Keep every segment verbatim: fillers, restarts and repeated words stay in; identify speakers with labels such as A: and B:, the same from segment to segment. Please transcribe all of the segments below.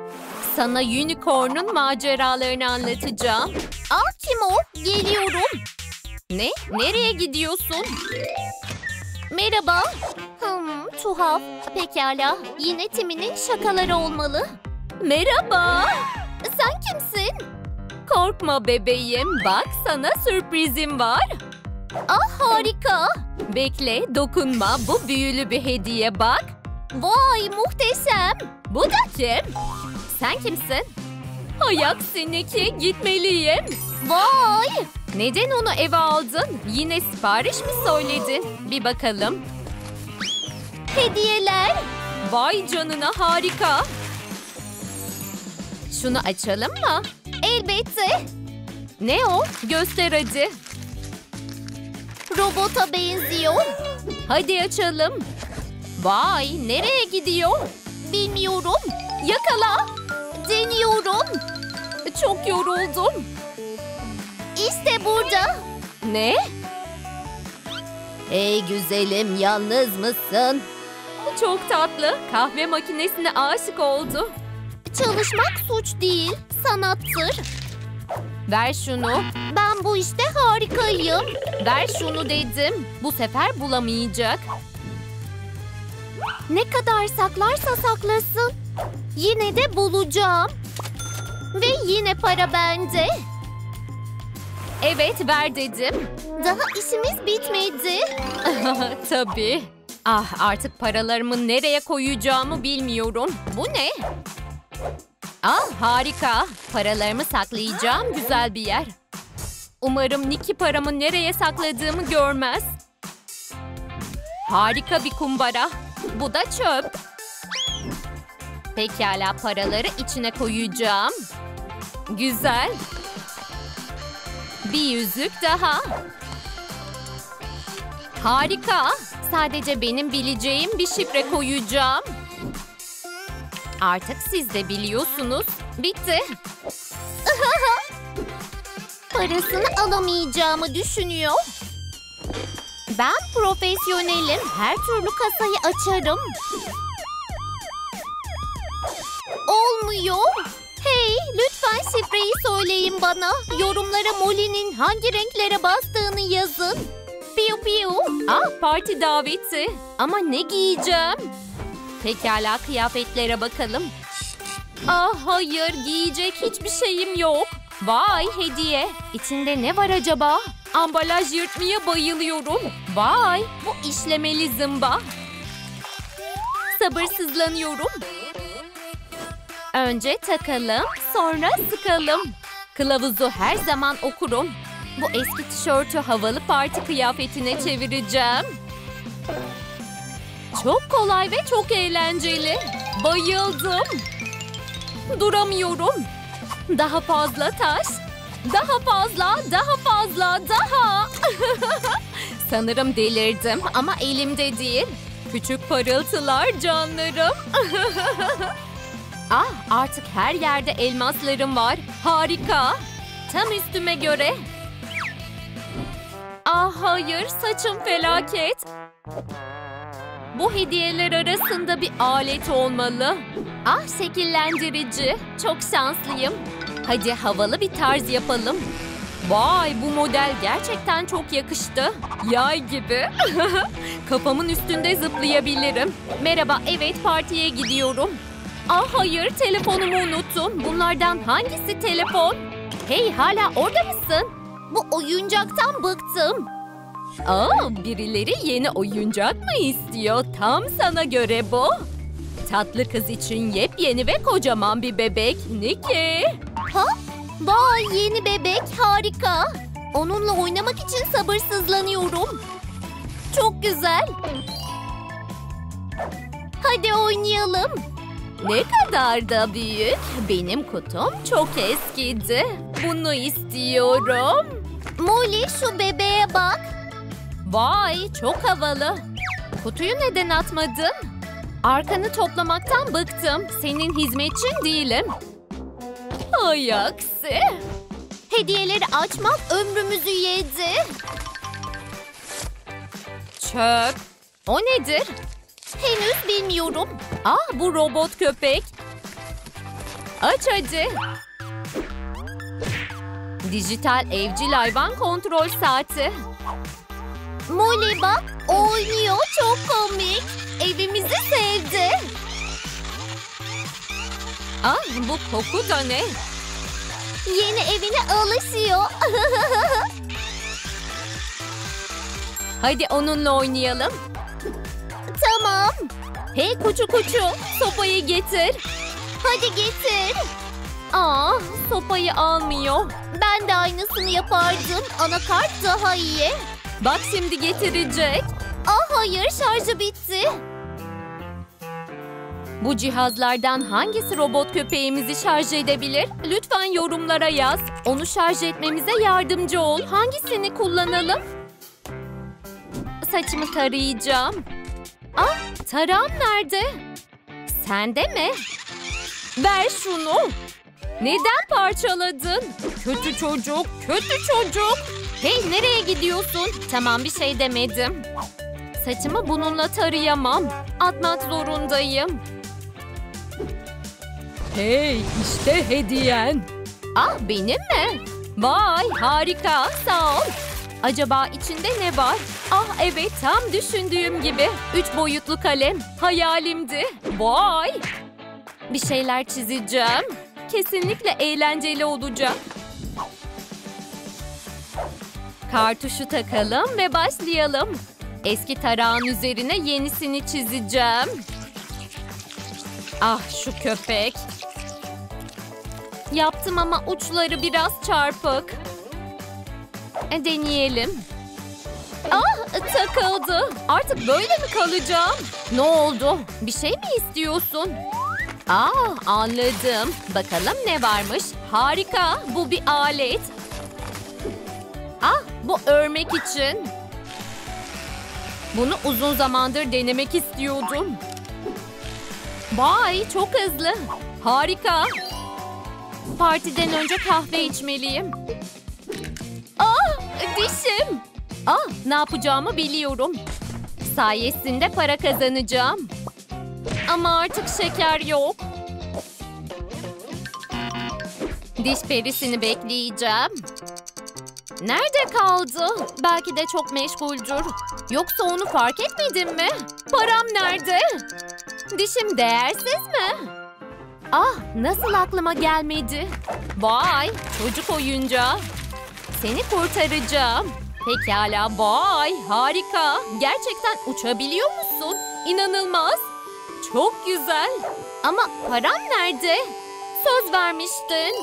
A: Sana unicorn'un maceralarını anlatacağım. Aa, kim o? Geliyorum. Ne? Nereye gidiyorsun? Merhaba. Hmm, tuhaf. Pekala. Yine Timmy'nin şakaları olmalı. Merhaba. Sen kimsin? Korkma bebeğim. Bak sana sürprizim var. Ah, harika. Bekle, dokunma. Bu büyülü bir hediye bak. Vay, muhteşem. Bu da kim? Sen kimsin? Hay aksine ki gitmeliyim. Vay. Neden onu eve aldın? Yine sipariş mi söyledin? Bir bakalım. Hediyeler. Vay canına, harika. Şunu açalım mı? Elbette. Ne o? Göster hadi. Robota benziyor. Hadi açalım. Vay, nereye gidiyor? Bilmiyorum. Yakala. Deniyorum. Çok yoruldum. İşte burada. Ne? Hey güzelim, yalnız mısın? Çok tatlı. Kahve makinesine aşık oldu. Çalışmak suç değil, sanattır. Ver şunu. Ben bu işte harikayım. Ver şunu dedim. Bu sefer bulamayacak. Ne kadar saklarsa saklasın, yine de bulacağım. Ve yine para bende. Evet, ver dedim. Daha işimiz bitmedi. Tabii. Ah, artık paralarımı nereye koyacağımı bilmiyorum. Bu ne? Ah, harika. Paralarımı saklayacağım güzel bir yer. Umarım Nicky paramı nereye sakladığımı görmez. Harika bir kumbara. Bu da çöp. Pekala, paraları içine koyacağım. Güzel. Bir yüzük daha. Harika. Sadece benim bileceğim bir şifre koyacağım. Artık siz de biliyorsunuz. Bitti. Parasını alamayacağımı düşünüyor. Ben profesyonelim. Her türlü kasayı açarım. Olmuyor. Hey, lütfen şifreyi söyleyin bana. Yorumlara Molly'nin hangi renklere bastığını yazın. Piu piu. Ah, parti daveti. Ama ne giyeceğim? Pekala, kıyafetlere bakalım. Ah hayır, giyecek hiçbir şeyim yok. Vay, hediye. İçinde ne var acaba? Ambalaj yırtmaya bayılıyorum. Vay, bu işlemeli zımba. Sabırsızlanıyorum. Önce takalım, sonra sıkalım. Kılavuzu her zaman okurum. Bu eski tişörtü havalı parti kıyafetine çevireceğim. Çok kolay ve çok eğlenceli. Bayıldım. Duramıyorum. Daha fazla taş. Daha fazla, daha fazla, daha. Sanırım delirdim ama elimde değil. Küçük parıltılar canlarım. Ah, artık her yerde elmaslarım var. Harika. Tam üstüme göre. Ah hayır, saçım felaket. Bu hediyeler arasında bir alet olmalı. Ah, şekillendirici. Çok şanslıyım. Hadi havalı bir tarz yapalım. Vay, bu model gerçekten çok yakıştı. Yay gibi. Kafamın üstünde zıplayabilirim. Merhaba, evet partiye gidiyorum. Ah hayır, telefonumu unuttum. Bunlardan hangisi telefon? Hey, hala orada mısın? Bu oyuncaktan bıktım. Aa, birileri yeni oyuncak mı istiyor? Tam sana göre bu. Tatlı kız için yepyeni ve kocaman bir bebek. Nicky. Ha? Vay, yeni bebek harika. Onunla oynamak için sabırsızlanıyorum. Çok güzel. Hadi oynayalım. Ne kadar da büyük. Benim kutum çok eskidi. Bunu istiyorum. Molly, şu bebeğe bak. Vay, çok havalı. Kutuyu neden atmadın? Arkanı toplamaktan bıktım. Senin hizmetçin değilim. Ay aksi. Hediyeleri açmak ömrümüzü yedi. Çöp. O nedir? Henüz bilmiyorum. Ah, bu robot köpek. Aç hadi. Dijital evcil hayvan kontrol saati.
B: Molly bak, oynuyor, çok komik. Evimizi sevdi.
A: Ah, bu koku da ne?
B: Yeni evine alışıyor.
A: Hadi onunla oynayalım.
B: Tamam.
A: Hey kuçu kuçu, sopayı getir.
B: Hadi getir.
A: Aa, sopayı almıyor.
B: Ben de aynısını yapardım. Anakart daha iyi.
A: Bak şimdi getirecek.
B: Ah hayır, şarjı bitti.
A: Bu cihazlardan hangisi robot köpeğimizi şarj edebilir? Lütfen yorumlara yaz. Onu şarj etmemize yardımcı ol. Hangisini kullanalım? Saçımı tarayacağım. Ah, tarağım nerede? Sende mi? Ver şunu. Neden parçaladın? Kötü çocuk, kötü çocuk. Hey, nereye gidiyorsun? Tamam, bir şey demedim. Saçımı bununla tarayamam. Atmak zorundayım. Hey, işte hediyen. Ah, benim mi? Vay, harika, sağ ol. Acaba içinde ne var? Ah evet, tam düşündüğüm gibi. Üç boyutlu kalem, hayalimdi. Vay. Bir şeyler çizeceğim. Kesinlikle eğlenceli olacak. Kartuşu takalım ve başlayalım. Eski tarağın üzerine yenisini çizeceğim. Ah, şu köpek. Yaptım ama uçları biraz çarpık. E, deneyelim. Ah, takıldı. Artık böyle mi kalacağım? Ne oldu? Bir şey mi istiyorsun? Aa, anladım. Bakalım ne varmış. Harika. Bu bir alet. Ah, bu örmek için. Bunu uzun zamandır denemek istiyordum. Vay, çok hızlı. Harika. Partiden önce kahve içmeliyim. Ah, dişim. Ah, ne yapacağımı biliyorum. Sayesinde para kazanacağım. Ama artık şeker yok. Diş perisini bekleyeceğim. Nerede kaldı? Belki de çok meşguldür. Yoksa onu fark etmedin mi? Param nerede? Dişim değersiz mi? Ah, nasıl aklıma gelmedi? Vay, çocuk oyuncağı. Seni kurtaracağım. Pekala, vay, harika. Gerçekten uçabiliyor musun? İnanılmaz. Çok güzel. Ama param nerede? Söz vermiştin.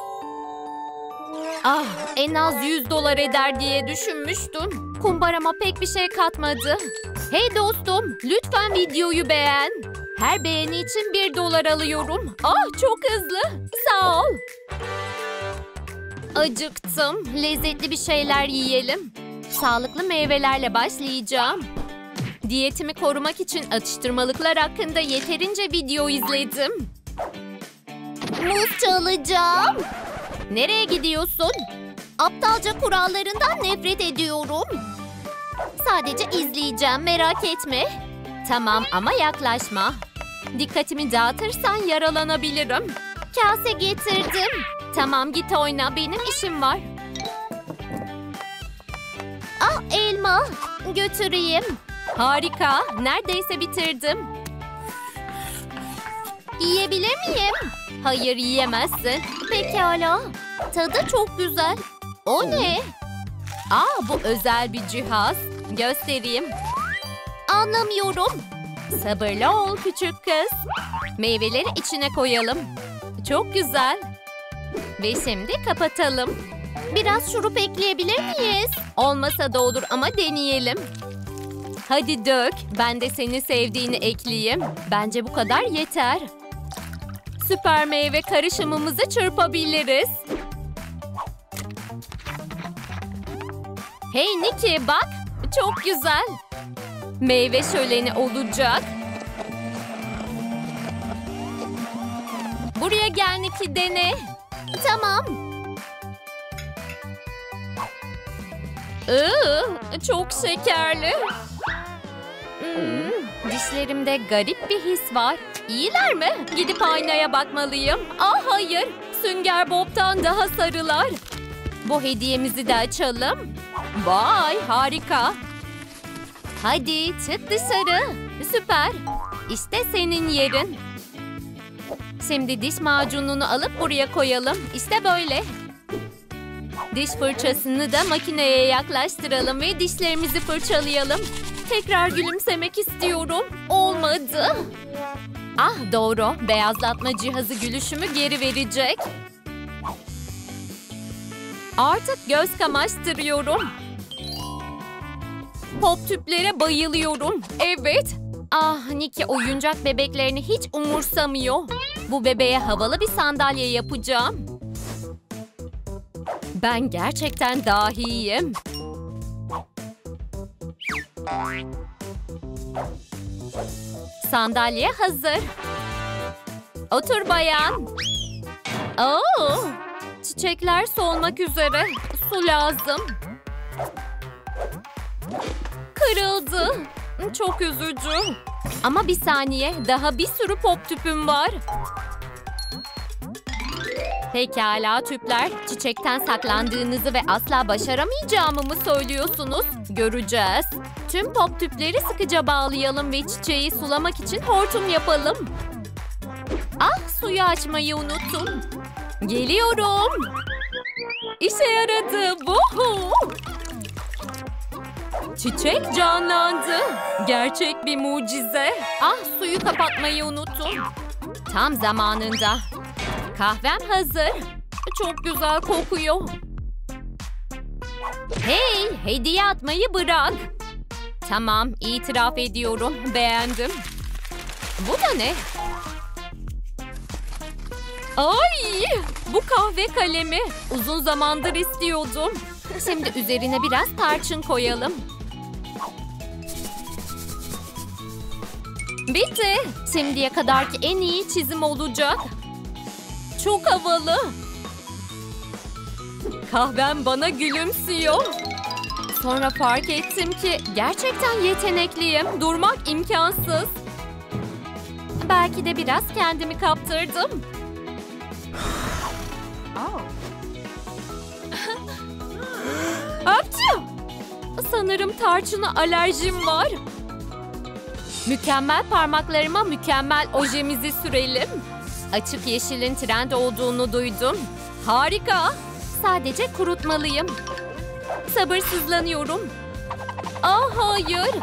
A: Ah, en az yüz dolar eder diye düşünmüştüm. Kumbarama pek bir şey katmadı. Hey dostum, lütfen videoyu beğen. Her beğeni için bir dolar alıyorum. Ah, çok hızlı. Sağ ol. Acıktım. Lezzetli bir şeyler yiyelim. Sağlıklı meyvelerle başlayacağım. Diyetimi korumak için atıştırmalıklar hakkında yeterince video izledim.
B: Muz çalacağım.
A: Nereye gidiyorsun?
B: Aptalca kurallarından nefret ediyorum.
A: Sadece izleyeceğim, merak etme. Tamam ama yaklaşma. Dikkatimi dağıtırsan yaralanabilirim.
B: Kase getirdim.
A: Tamam, git oyna, benim işim var.
B: Ah, elma. Götüreyim.
A: Harika, neredeyse bitirdim.
B: Yiyebilir miyim?
A: Hayır, yiyemezsin.
B: Pekala. Tadı çok güzel. O ne?
A: Aa, bu özel bir cihaz. Göstereyim.
B: Anlamıyorum.
A: Sabırlı ol küçük kız. Meyveleri içine koyalım. Çok güzel. Ve şimdi kapatalım.
B: Biraz şurup ekleyebilir miyiz?
A: Olmasa da olur ama deneyelim. Hadi dök. Ben de seni sevdiğini ekleyeyim. Bence bu kadar yeter. Süper meyve karışımımızı çırpabiliriz. Hey Nikki, bak. Çok güzel. Meyve şöleni olacak. Buraya gel Nikki, dene.
B: Tamam.
A: Iı, çok şekerli. Hmm, dişlerimde garip bir his var. İyiler mi? Gidip aynaya bakmalıyım. Ah hayır. Sünger Bob'tan daha sarılar. Bu hediyemizi de açalım. Vay harika. Hadi çık dışarı. Süper. İşte senin yerin. Şimdi diş macununu alıp buraya koyalım. İşte böyle. Diş fırçasını da makineye yaklaştıralım ve dişlerimizi fırçalayalım. Tekrar gülümsemek istiyorum. Olmadı. Ah doğru. Beyazlatma cihazı gülüşümü geri verecek. Artık göz kamaştırıyorum. Pop tüplere bayılıyorum. Evet. Ah Nikki oyuncak bebeklerini hiç umursamıyor. Bu bebeğe havalı bir sandalye yapacağım. Ben gerçekten dahiyim. Sandalye hazır. Otur bayan. Oo, çiçekler solmak üzere. Su lazım. Kırıldı. Çok üzücü. Ama bir saniye, daha bir sürü pop tüpüm var. Pekala tüpler, çiçekten saklandığınızı ve asla başaramayacağımı mı söylüyorsunuz? Göreceğiz. Tüm pop tüpleri sıkıca bağlayalım ve çiçeği sulamak için hortum yapalım. Ah, suyu açmayı unuttum. Geliyorum. İşe yaradı. Vuhu! Çiçek canlandı. Gerçek bir mucize. Ah, suyu kapatmayı unuttum. Tam zamanında. Kahvem hazır. Çok güzel kokuyor. Hey, hediye atmayı bırak. Tamam, itiraf ediyorum. Beğendim. Bu da ne? Ay, bu kahve kalemi. Uzun zamandır istiyordum. Şimdi üzerine biraz tarçın koyalım. Bitti. Şimdiye kadarki en iyi çizim olacak. Çok havalı. Kahvem bana gülümsüyor. Sonra fark ettim ki gerçekten yetenekliyim. Durmak imkansız. Belki de biraz kendimi kaptırdım. Apçı! Sanırım tarçına alerjim var. Mükemmel parmaklarıma mükemmel ojemizi sürelim. Açık yeşilin trend olduğunu duydum. Harika. Sadece kurutmalıyım. Sabırsızlanıyorum. Ah hayır.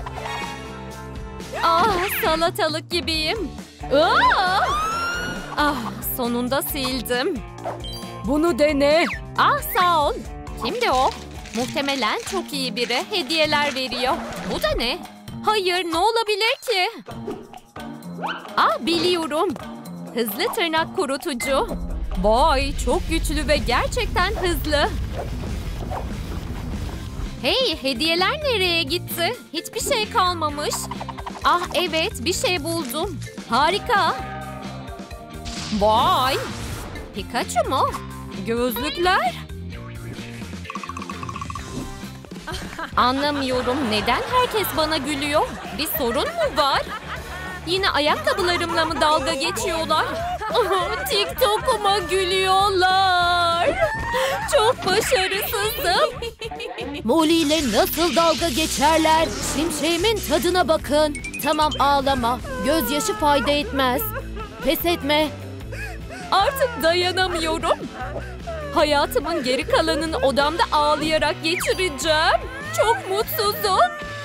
A: Ah salatalık gibiyim. Ah, ah sonunda sildim. Bunu dene. Ah sağ ol. Kimdi o? Muhtemelen çok iyi biri. Hediyeler veriyor. Bu da ne? Hayır ne olabilir ki? Ah biliyorum. Hızlı tırnak kurutucu. Vay çok güçlü ve gerçekten hızlı. Hey hediyeler nereye gitti? Hiçbir şey kalmamış. Ah evet bir şey buldum. Harika. Vay. Pikachu mu? Gözlükler. Anlamıyorum neden herkes bana gülüyor? Bir sorun mu var? Yine ayakkabılarımla mı dalga geçiyorlar? Oh, TikTok'uma gülüyorlar. Çok başarısızım.
B: Molly ile nasıl dalga geçerler? Şimşeğimin tadına bakın. Tamam ağlama. Gözyaşı fayda etmez. Pes etme.
A: Artık dayanamıyorum. Hayatımın geri kalanını odamda ağlayarak geçireceğim. Çok mutsuzum.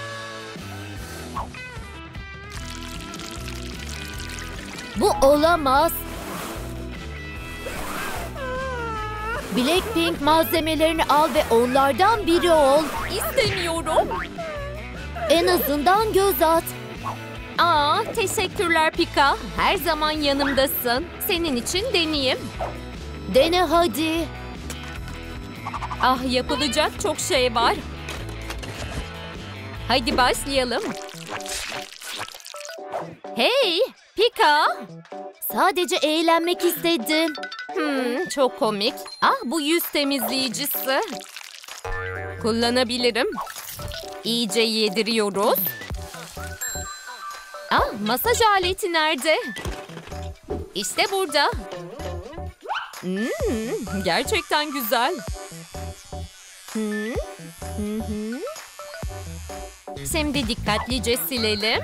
B: Bu olamaz. Blackpink malzemelerini al ve onlardan biri ol.
A: İstemiyorum.
B: En azından göz at.
A: Aa, teşekkürler Pika. Her zaman yanımdasın. Senin için deneyeyim.
B: Dene hadi.
A: Ah, yapılacak çok şey var. Hadi başlayalım. Hey, Pika.
B: Sadece eğlenmek istedim.
A: Hmm, çok komik. Ah, bu yüz temizleyicisi. Kullanabilirim. İyice yediriyoruz. Ah, masaj aleti nerede? İşte burada. Hmm, gerçekten güzel. Hmm, hı hı. Şimdi dikkatlice silelim.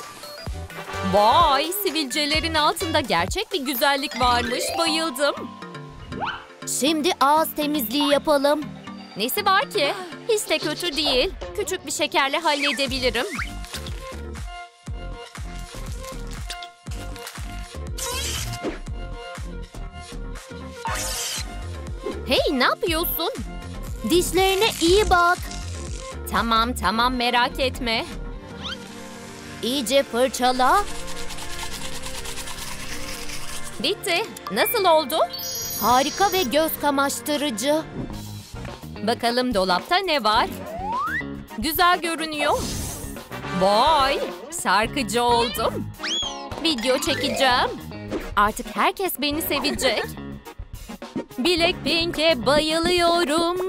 A: Vay, sivilcelerin altında gerçek bir güzellik varmış. Bayıldım.
B: Şimdi ağız temizliği yapalım.
A: Nesi var ki? Hiç de kötü değil. Küçük bir şekerle halledebilirim. Hey, ne yapıyorsun?
B: Dişlerine iyi bak.
A: Tamam tamam, merak etme.
B: İyice fırçala.
A: Bitti. Nasıl oldu?
B: Harika ve göz kamaştırıcı.
A: Bakalım dolapta ne var? Güzel görünüyor. Vay, şarkıcı oldum. Video çekeceğim. Artık herkes beni sevecek. Blackpink'e bayılıyorum.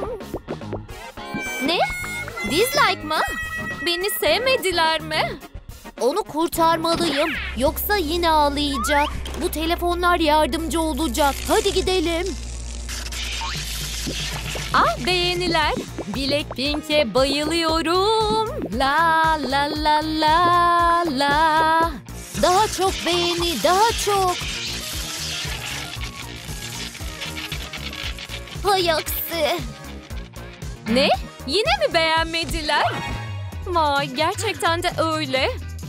A: Ne? Dislike mı? Beni sevmediler mi?
B: Onu kurtarmalıyım. Yoksa yine ağlayacak. Bu telefonlar yardımcı olacak. Hadi gidelim.
A: Ah, beğeniler. Blackpink'e bayılıyorum. La la la la la.
B: Daha çok beğeni, daha çok. Hay aksi.
A: Ne? Yine mi beğenmediler? Vay, gerçekten de öyle.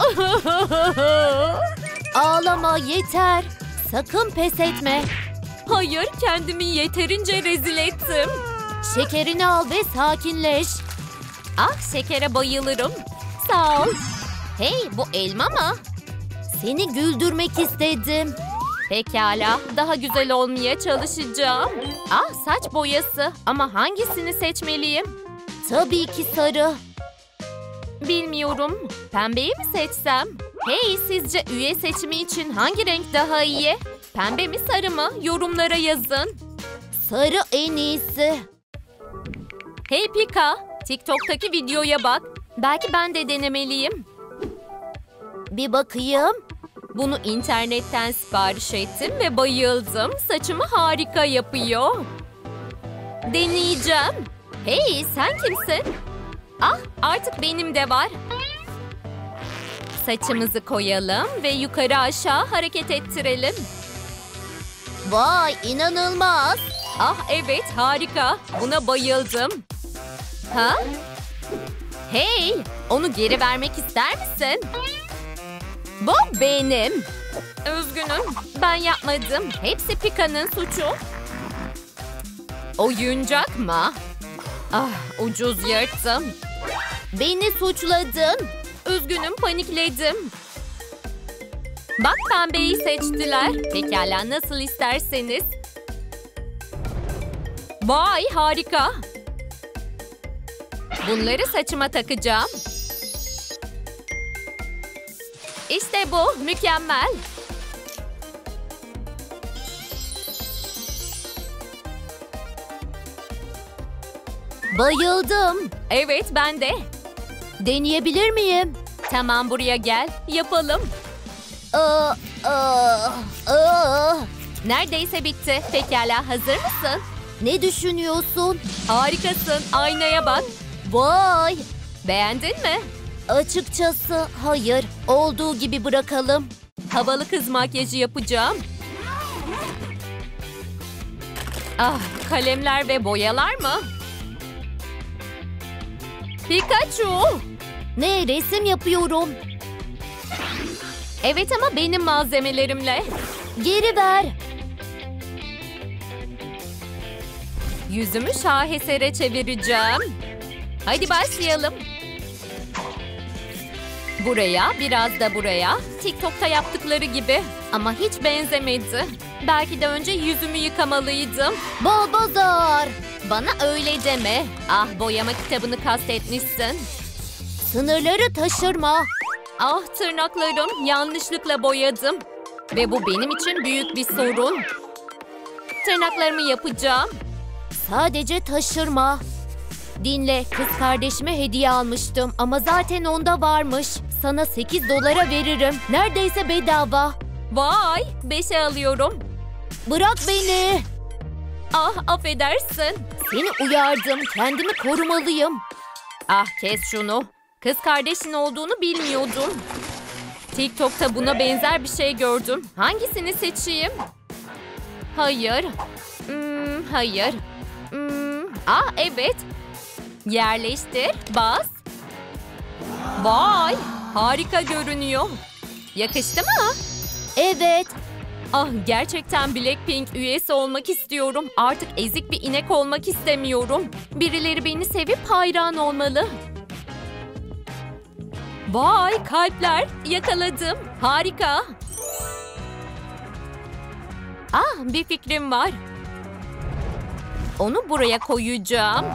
B: Ağlama yeter. Sakın pes etme.
A: Hayır, kendimi yeterince rezil ettim.
B: Şekerini al ve sakinleş.
A: Ah, şekere bayılırım. Sağ ol. Hey, bu elma mı?
B: Seni güldürmek istedim.
A: Pekala, daha güzel olmaya çalışacağım. Ah, saç boyası. Ama hangisini seçmeliyim?
B: Tabii ki sarı.
A: Bilmiyorum. Pembeyi mi seçsem? Hey, sizce üye seçimi için hangi renk daha iyi? Pembe mi, sarı mı? Yorumlara yazın.
B: Sarı en iyisi.
A: Hey Pika, TikTok'taki videoya bak. Belki ben de denemeliyim.
B: Bir bakayım.
A: Bunu internetten sipariş ettim ve bayıldım. Saçımı harika yapıyor. Deneyeceğim. Hey, sen kimsin? Ah, artık benim de var. Saçımızı koyalım ve yukarı aşağı hareket ettirelim.
B: Vay, inanılmaz.
A: Ah evet, harika. Buna bayıldım. Ha? Hey, onu geri vermek ister misin? Bu benim. Üzgünüm, ben yapmadım. Hepsi Pika'nın suçu. Oyuncak mı? Ah, ucuz yırttım.
B: Beni suçladın.
A: Üzgünüm, panikledim. Bak, pembeyi seçtiler. Pekala, nasıl isterseniz. Vay, harika. Bunları saçıma takacağım. İşte bu, mükemmel.
B: Bayıldım.
A: Evet, ben de.
B: Deneyebilir miyim?
A: Tamam, buraya gel. Yapalım.
B: Aa, aa, aa.
A: Neredeyse bitti. Pekala, hazır mısın?
B: Ne düşünüyorsun?
A: Harikasın. Aynaya bak.
B: Vay.
A: Beğendin mi?
B: Açıkçası hayır. Olduğu gibi bırakalım.
A: Havalı kız makyajı yapacağım. Ah, kalemler ve boyalar mı? Pikachu!
B: Ne, resim yapıyorum.
A: Evet, ama benim malzemelerimle.
B: Geri ver.
A: Yüzümü şahesere çevireceğim. Hadi başlayalım. Buraya, biraz da buraya. TikTok'ta yaptıkları gibi. Ama hiç benzemedi. Belki de önce yüzümü yıkamalıydım.
B: Balbazar.
A: Bana öyle deme. Ah, boyama kitabını kastetmişsin.
B: Sınırları taşırma.
A: Ah, tırnaklarım, yanlışlıkla boyadım. Ve bu benim için büyük bir sorun. Tırnaklarımı yapacağım.
B: Sadece taşırma. Dinle, kız kardeşime hediye almıştım ama zaten onda varmış. sana sekiz dolara veririm. Neredeyse bedava.
A: Vay, beşe alıyorum.
B: Bırak beni.
A: Ah, affedersin.
B: Seni uyardım. Kendimi korumalıyım.
A: Ah, kes şunu. Kız kardeşin olduğunu bilmiyordum. TikTok'ta buna benzer bir şey gördüm. Hangisini seçeyim? Hayır. Hmm, hayır. Hmm, ah, evet. Yerleştir, bas. Vay, harika görünüyor. Yakıştı mı?
B: Evet.
A: Ah, gerçekten Blackpink üyesi olmak istiyorum. Artık ezik bir inek olmak istemiyorum. Birileri beni sevip hayran olmalı. Vay, kalpler. Yakaladım. Harika. Ah, bir fikrim var. Onu buraya koyacağım.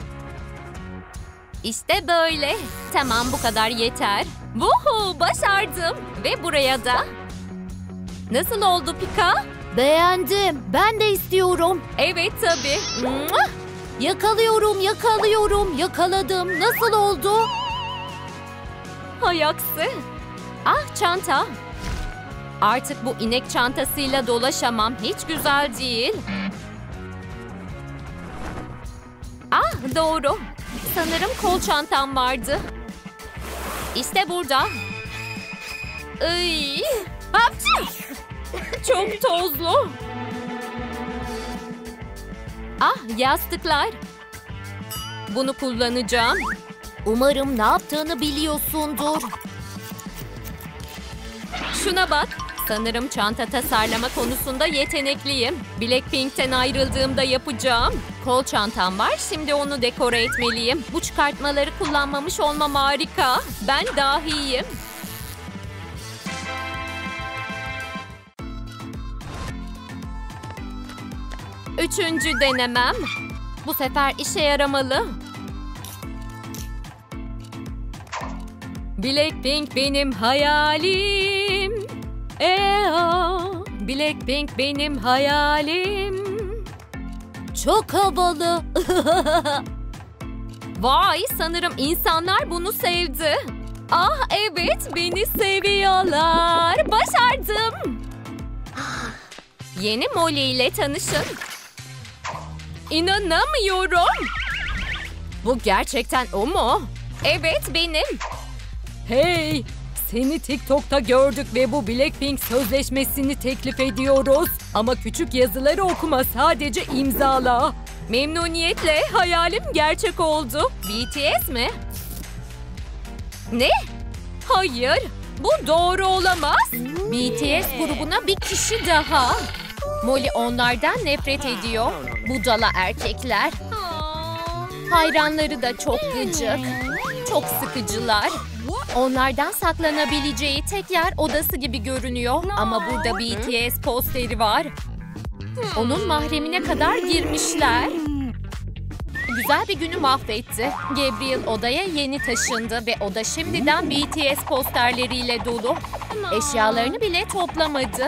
A: İşte böyle. Tamam, bu kadar yeter. Vuhu, başardım. Ve buraya da. Nasıl oldu Pika?
B: Beğendim. Ben de istiyorum.
A: Evet tabii. Mua!
B: Yakalıyorum, yakalıyorum. Yakaladım. Nasıl oldu?
A: Hay aksi. Ah, çanta. Artık bu inek çantasıyla dolaşamam. Hiç güzel değil. Ah, doğru. Sanırım kol çantam vardı. İşte burada. Iy. Hapşi! Çok tozlu. Ah, yastıklar. Bunu kullanacağım.
B: Umarım ne yaptığını biliyorsundur.
A: Şuna bak. Sanırım çanta tasarlama konusunda yetenekliyim. Blackpink'ten ayrıldığımda yapacağım. Kol çantam var. Şimdi onu dekore etmeliyim. Bu çıkartmaları kullanmamış olmam harika. Ben dahiyim. Üçüncü denemem. Bu sefer işe yaramalı. Blackpink benim hayalim. Ea, Blackpink benim hayalim.
B: Çok havalı.
A: Vay, sanırım insanlar bunu sevdi. Ah evet, beni seviyorlar. Başardım. Yeni Molly ile tanışın. İnanamıyorum. Bu gerçekten o mu? Evet, benim. Hey, seni TikTok'ta gördük ve bu Blackpink sözleşmesini teklif ediyoruz. Ama küçük yazıları okuma, sadece imzala. Memnuniyetle, hayalim gerçek oldu. B T S mi? Ne? Hayır, bu doğru olamaz. B T S grubuna bir kişi daha. Molly onlardan nefret ediyor. Budala erkekler. Hayranları da çok gıcık. Çok sıkıcılar. Onlardan saklanabileceği tek yer odası gibi görünüyor. Ama burada B T S posteri var. Onun mahremine kadar girmişler. Güzel bir günü mahvetti. Gabriel odaya yeni taşındı ve oda şimdiden B T S posterleriyle dolu. Eşyalarını bile toplamadı.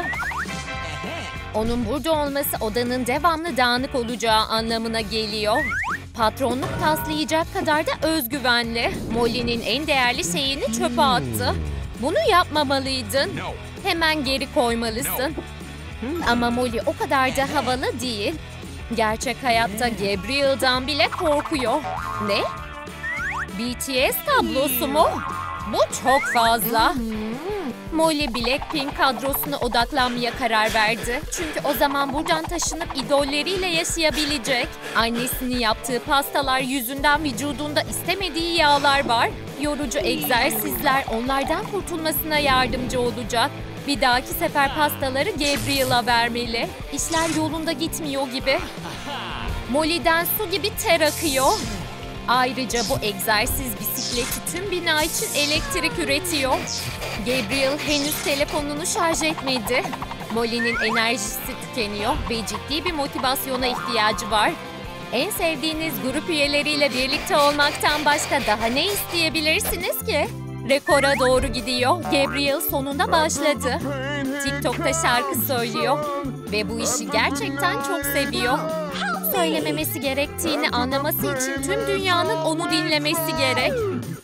A: Onun burada olması odanın devamlı dağınık olacağı anlamına geliyor. Patronluk taslayacak kadar da özgüvenli. Molly'nin en değerli şeyini çöpe attı. Bunu yapmamalıydın. Hemen geri koymalısın. Ama Molly o kadar da havalı değil. Gerçek hayatta Gabriel'dan bile korkuyor. Ne? B T S tablosu mu? Bu çok fazla. Molly Blackpink kadrosuna odaklanmaya karar verdi. Çünkü o zaman buradan taşınıp idolleriyle yaşayabilecek. Annesinin yaptığı pastalar yüzünden vücudunda istemediği yağlar var. Yorucu egzersizler onlardan kurtulmasına yardımcı olacak. Bir dahaki sefer pastaları Gabriel'a vermeli. İşler yolunda gitmiyor gibi. Molly'den su gibi ter akıyor. Ayrıca bu egzersiz bisikleti tüm bina için elektrik üretiyor. Gabriel henüz telefonunu şarj etmedi. Molly'nin enerjisi tükeniyor ve ciddi bir motivasyona ihtiyacı var. En sevdiğiniz grup üyeleriyle birlikte olmaktan başka daha ne isteyebilirsiniz ki? Rekora doğru gidiyor. Gabriel sonunda başladı. TikTok'ta şarkı söylüyor. Ve bu işi gerçekten çok seviyor. Söylememesi gerektiğini anlaması için tüm dünyanın onu dinlemesi gerek.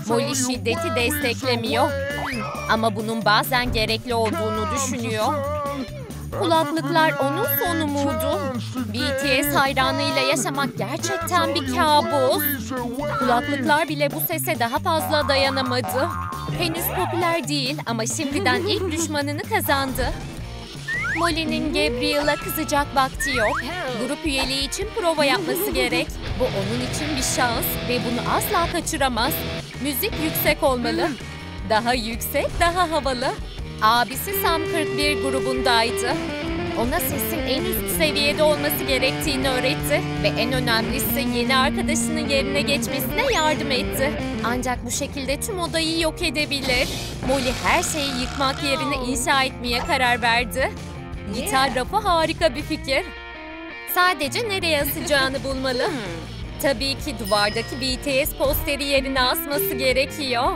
A: Molly şiddeti desteklemiyor. Ama bunun bazen gerekli olduğunu düşünüyor. Kulaklıklar onun sonu muydu? B T S hayranıyla yaşamak gerçekten bir kabus. Kulaklıklar bile bu sese daha fazla dayanamadı. Henüz popüler değil ama şimdiden ilk düşmanını kazandı. Molly'nin Gabriel'a kızacak vakti yok. Grup üyeliği için prova yapması gerek. Bu onun için bir şans ve bunu asla kaçıramaz. Müzik yüksek olmalı. Daha yüksek, daha havalı. Abisi Sam kırk bir grubundaydı. Ona sesin en üst seviyede olması gerektiğini öğretti ve en önemlisi yeni arkadaşının yerine geçmesine yardım etti. Ancak bu şekilde tüm odayı yok edebilir. Molly her şeyi yıkmak yerine inşa etmeye karar verdi. Gitar rafı harika bir fikir. Sadece nereye asacağını bulmalı. Tabii ki duvardaki B T S posteri yerine asması gerekiyor.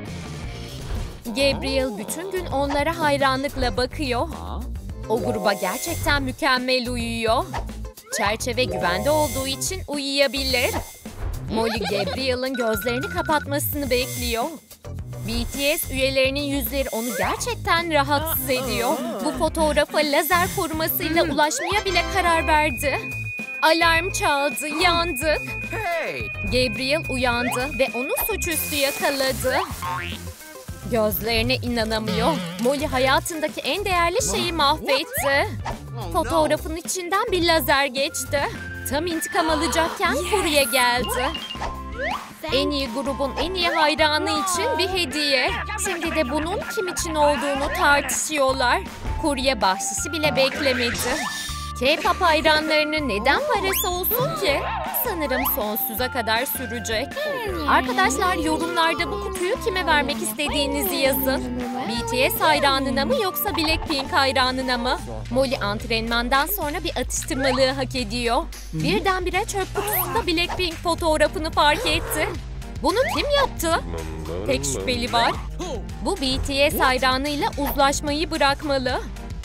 A: Gabriel bütün gün onlara hayranlıkla bakıyor. O gruba gerçekten mükemmel uyuyor. Çerçeve güvende olduğu için uyuyabilir. Molly Gabriel'ın gözlerini kapatmasını bekliyor. B T S üyelerinin yüzleri onu gerçekten rahatsız ediyor. Bu fotoğrafa lazer korumasıyla ulaşmaya bile karar verdi. Alarm çaldı, yandık. Gabriel uyandı ve onu suçüstü yakaladı. Gözlerine inanamıyor. Molly hayatındaki en değerli şeyi mahvetti. Fotoğrafın içinden bir lazer geçti. Tam intikam alacakken kurye geldi. En iyi grubun en iyi hayranı için bir hediye. Şimdi de bunun kim için olduğunu tartışıyorlar. Kurye bahşişi bile beklemedi. K-pop hayranlarının neden parası olsun ki? Sanırım sonsuza kadar sürecek. Arkadaşlar yorumlarda bu kutuyu kime vermek istediğinizi yazın. B T S hayranına mı yoksa Blackpink hayranına mı? Molly antrenmandan sonra bir atıştırmalığı hak ediyor. Birdenbire çöp kutusunda Blackpink fotoğrafını fark etti. Bunu kim yaptı? Tek şüpheli var. Bu B T S hayranıyla uzlaşmayı bırakmalı.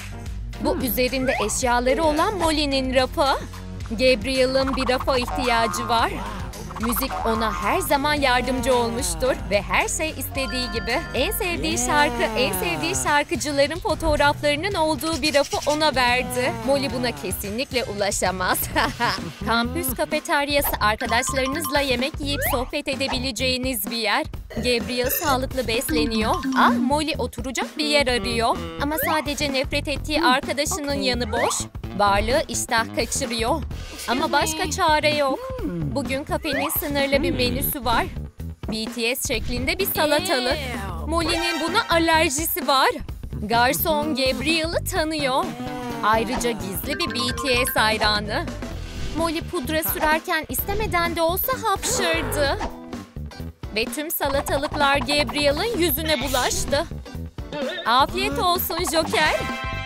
A: Bu üzerinde eşyaları olan Molly'nin rafı. Gabriel'ın bir rafa ihtiyacı var. Müzik ona her zaman yardımcı olmuştur ve her şey istediği gibi. En sevdiği şarkı, en sevdiği şarkıcıların fotoğraflarının olduğu bir rafı ona verdi. Molly buna kesinlikle ulaşamaz. Kampüs kafeteryası arkadaşlarınızla yemek yiyip sohbet edebileceğiniz bir yer. Gabriel sağlıklı besleniyor. Ah, Molly oturacak bir yer arıyor. Ama sadece nefret ettiği arkadaşının yanı boş. Varlığı iştah kaçırıyor. Ama başka çare yok. Bugün kafenin sınırlı bir menüsü var. B T S şeklinde bir salatalık. Molly'nin buna alerjisi var. Garson Gabriel'ı tanıyor. Ayrıca gizli bir B T S hayranı. Molly pudra sürerken istemeden de olsa hapşırdı. Ve tüm salatalıklar Gabriel'ın yüzüne bulaştı. Afiyet olsun Joker.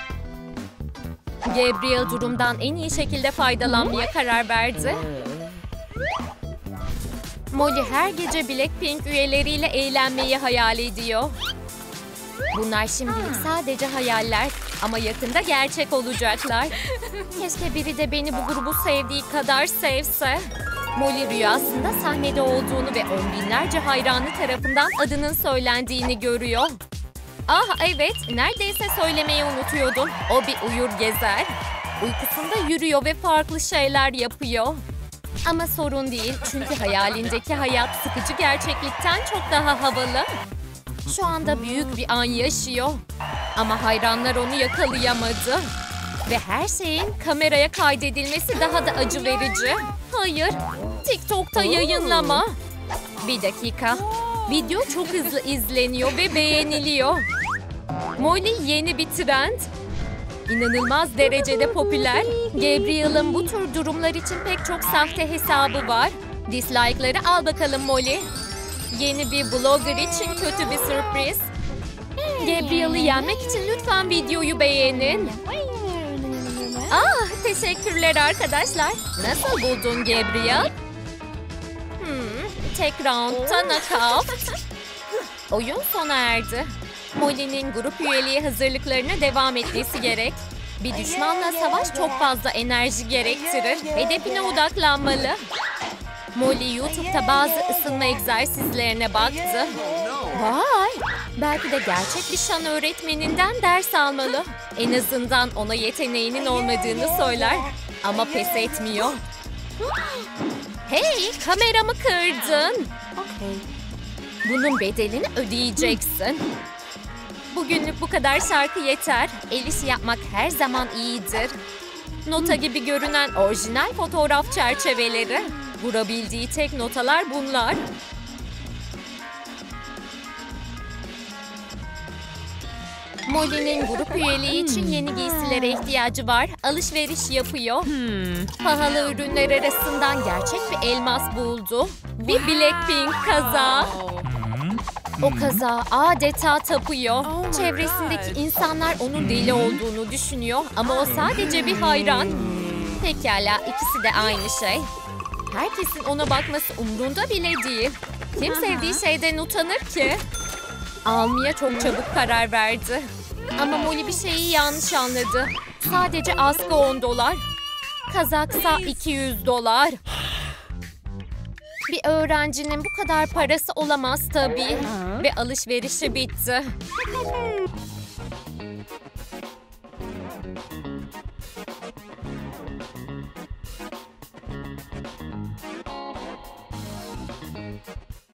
A: Gabriel durumdan en iyi şekilde faydalanmaya karar verdi. Molly her gece Blackpink üyeleriyle eğlenmeyi hayal ediyor. Bunlar şimdilik sadece hayaller ama yakında gerçek olacaklar. Keşke biri de beni bu grubu sevdiği kadar sevse. Molly rüyasında sahnede olduğunu ve on binlerce hayranı tarafından adının söylendiğini görüyor. Ah evet, neredeyse söylemeyi unutuyordum. O bir uyur gezer. Uykusunda yürüyor ve farklı şeyler yapıyor. Ama sorun değil çünkü hayalindeki hayat sıkıcı gerçeklikten çok daha havalı. Şu anda büyük bir an yaşıyor. Ama hayranlar onu yakalayamadı. Ve her şeyin kameraya kaydedilmesi daha da acı verici. Hayır, TikTok'ta yayınlama. Bir dakika. Video çok hızlı izleniyor ve beğeniliyor. Molly yeni bir trend. İnanılmaz derecede popüler. Gabriel'ın bu tür durumlar için pek çok sahte hesabı var. Dislike'ları al bakalım Molly. Yeni bir blogger için kötü bir sürpriz. Gabriel'ı yenmek için lütfen videoyu beğenin. Ah, teşekkürler arkadaşlar. Nasıl buldun Gabriel? Hmm, tek round'ta knockout. Oyun sona erdi. Molly'nin grup üyeliği hazırlıklarına devam etmesi gerek. Bir düşmanla savaş çok fazla enerji gerektirir. Hedefine odaklanmalı. Molly YouTube'da bazı ısınma egzersizlerine baktı. Vay! Belki de gerçek bir şan öğretmeninden ders almalı. En azından ona yeteneğinin olmadığını söyler. Ama pes etmiyor. Hey, kameramı kırdın. Bunun bedelini ödeyeceksin. Bugünlük bu kadar şarkı yeter. El işi yapmak her zaman iyidir. Nota gibi görünen orijinal fotoğraf çerçeveleri. Vurabildiği tek notalar bunlar. Molly'nin grup üyeliği için yeni giysilere ihtiyacı var. Alışveriş yapıyor. Pahalı ürünler arasından gerçek bir elmas buldu. Bir Blackpink kazağı. O kazağa adeta tapıyor. Çevresindeki insanlar onun deli olduğunu düşünüyor. Ama o sadece bir hayran. Pekala, ikisi de aynı şey. Herkesin ona bakması umrunda bile değil. Kim sevdiği şeyden utanır ki? Almaya çok çabuk karar verdi. Ama Molly bir şeyi yanlış anladı. Sadece askı on dolar. Kazaksa iki yüz dolar. Bir öğrencinin bu kadar parası olamaz tabii. Ve alışverişi bitti.